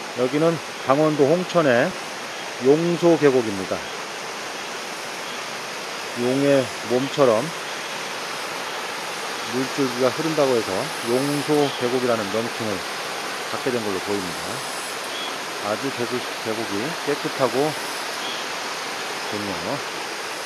여기는 강원도 홍천의 용소 계곡입니다. 용의 몸처럼 물줄기가 흐른다고 해서 용소 계곡이라는 명칭을 갖게 된 걸로 보입니다. 아주 계곡이 깨끗하고 좋네요.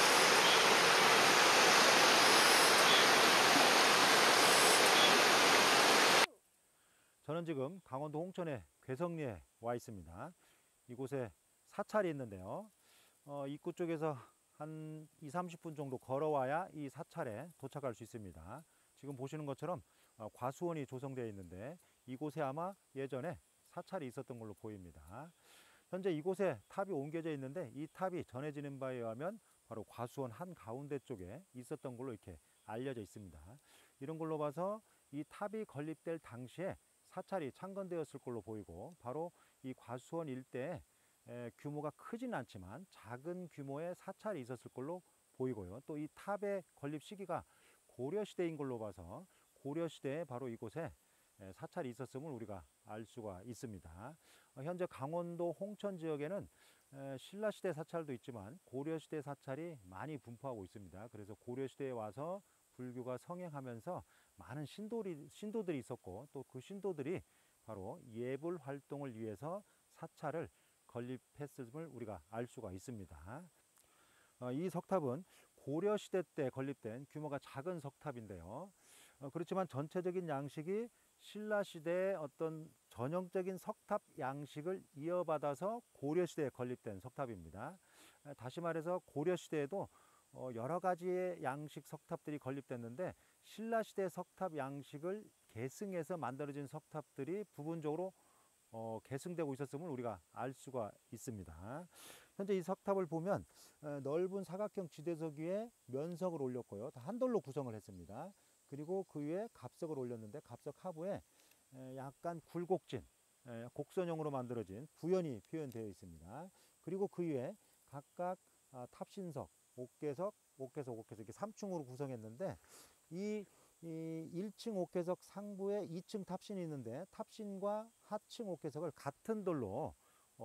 저는 지금 강원도 홍천의 괴성리에 와 있습니다. 이곳에 사찰이 있는데요. 입구 쪽에서 한 20-30분 정도 걸어와야 이 사찰에 도착할 수 있습니다. 지금 보시는 것처럼 과수원이 조성되어 있는데 이곳에 아마 예전에 사찰이 있었던 걸로 보입니다. 현재 이곳에 탑이 옮겨져 있는데 이 탑이 전해지는 바에 의하면 바로 과수원 한가운데 쪽에 있었던 걸로 이렇게 알려져 있습니다. 이런 걸로 봐서 이 탑이 건립될 당시에 사찰이 창건되었을 걸로 보이고, 바로 이 과수원 일대에 규모가 크진 않지만 작은 규모의 사찰이 있었을 걸로 보이고요. 또 이 탑의 건립 시기가 고려시대인 걸로 봐서 고려시대에 바로 이곳에 사찰이 있었음을 우리가 알 수가 있습니다. 현재 강원도 홍천 지역에는 신라시대 사찰도 있지만 고려시대 사찰이 많이 분포하고 있습니다. 그래서 고려시대에 와서 불교가 성행하면서 많은 신도들이 있었고, 또 그 신도들이 바로 예불 활동을 위해서 사찰을 건립했음을 우리가 알 수가 있습니다. 이 석탑은 고려시대 때 건립된 규모가 작은 석탑인데요. 그렇지만 전체적인 양식이 신라시대의 어떤 전형적인 석탑 양식을 이어받아서 고려시대에 건립된 석탑입니다. 다시 말해서 고려시대에도 여러 가지의 양식 석탑들이 건립됐는데, 신라시대 석탑 양식을 계승해서 만들어진 석탑들이 부분적으로 계승되고 있었음을 우리가 알 수가 있습니다. 현재 이 석탑을 보면 넓은 사각형 지대석 위에 면석을 올렸고요. 다 한돌로 구성을 했습니다. 그리고 그 위에 갑석을 올렸는데, 갑석 하부에 약간 굴곡진 곡선형으로 만들어진 부연이 표현되어 있습니다. 그리고 그 위에 각각 탑신석, 옥계석 이렇게 3층으로 구성했는데, 이 1층 옥계석 상부에 2층 탑신이 있는데, 탑신과 하층 옥계석을 같은 돌로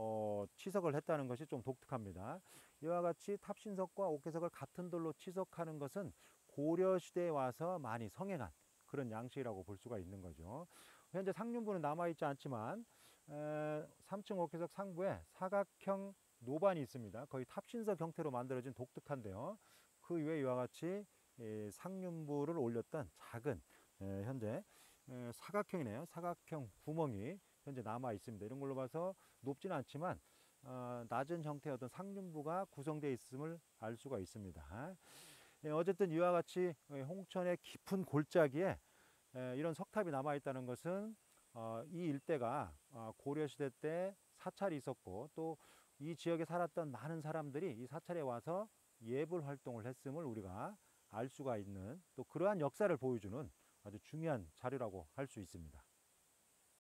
치석을 했다는 것이 좀 독특합니다. 이와 같이 탑신석과 옥계석을 같은 돌로 치석하는 것은 고려시대에 와서 많이 성행한 그런 양식이라고 볼 수가 있는 거죠. 현재 상륜부는 남아있지 않지만 3층 옥계석 상부에 사각형 노반이 있습니다. 거의 탑신석 형태로 만들어진 독특한데요. 그 위에 이와 같이 상륜부를 올렸던 작은 현재 사각형이네요. 사각형 구멍이 현재 남아 있습니다. 이런 걸로 봐서 높지는 않지만 낮은 형태의 어떤 상륜부가 구성되어 있음을 알 수가 있습니다. 어쨌든 이와 같이 홍천의 깊은 골짜기에 이런 석탑이 남아 있다는 것은 이 일대가 고려시대 때 사찰이 있었고, 또 이 지역에 살았던 많은 사람들이 이 사찰에 와서 예불 활동을 했음을 우리가 알 수가 있는, 또 그러한 역사를 보여주는 아주 중요한 자료라고 할 수 있습니다.